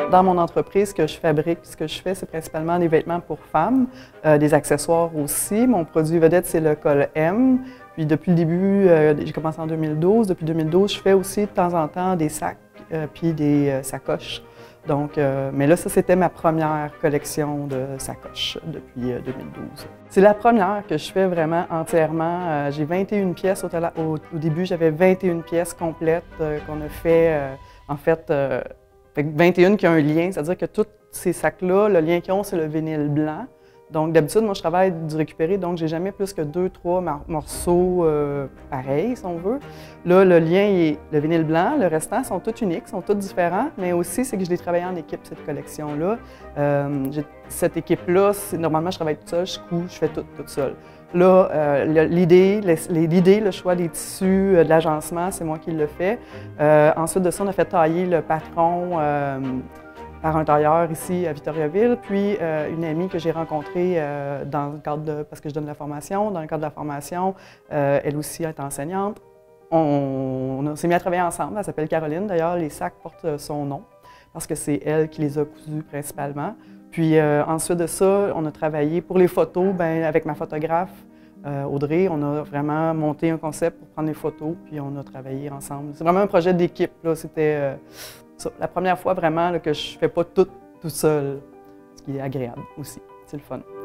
Dans mon entreprise, ce que je fabrique, ce que je fais, c'est principalement des vêtements pour femmes, des accessoires aussi. Mon produit vedette, c'est le col M. Puis depuis le début, j'ai commencé en 2012. Depuis 2012, je fais aussi de temps en temps des sacs puis des sacoches. Donc, mais là, ça, c'était ma première collection de sacoches depuis 2012. C'est la première que je fais vraiment entièrement. J'ai 21 pièces au début, j'avais 21 pièces complètes qu'on a fait, en fait 21 qui ont un lien, c'est-à-dire que tous ces sacs-là, le lien qu'ils ont, c'est le vinyle blanc. Donc, d'habitude, moi, je travaille du récupéré, donc j'ai jamais plus que 2-3 morceaux pareils, si on veut. Là, le lien est le vinyle blanc, le restant sont tous uniques, sont tous différents, mais aussi, c'est que je l'ai travaillé en équipe, cette collection-là. Cette équipe-là, normalement, je travaille toute seule, je couds, je fais tout toute seule. Là, l'idée, le choix des tissus, de l'agencement, c'est moi qui le fais. Ensuite de ça, on a fait tailler le patron par un tailleur ici à Victoriaville, puis une amie que j'ai rencontrée dans le cadre parce que je donne la formation. Dans le cadre de la formation, elle aussi est enseignante. On s'est mis à travailler ensemble, elle s'appelle Caroline. D'ailleurs, les sacs portent son nom parce que c'est elle qui les a cousus principalement. Puis ensuite de ça, on a travaillé pour les photos, avec ma photographe Audrey. On a vraiment monté un concept pour prendre les photos, puis on a travaillé ensemble. C'est vraiment un projet d'équipe. C'était la première fois vraiment là, que je ne fais pas tout seul, ce qui est agréable aussi. C'est le fun.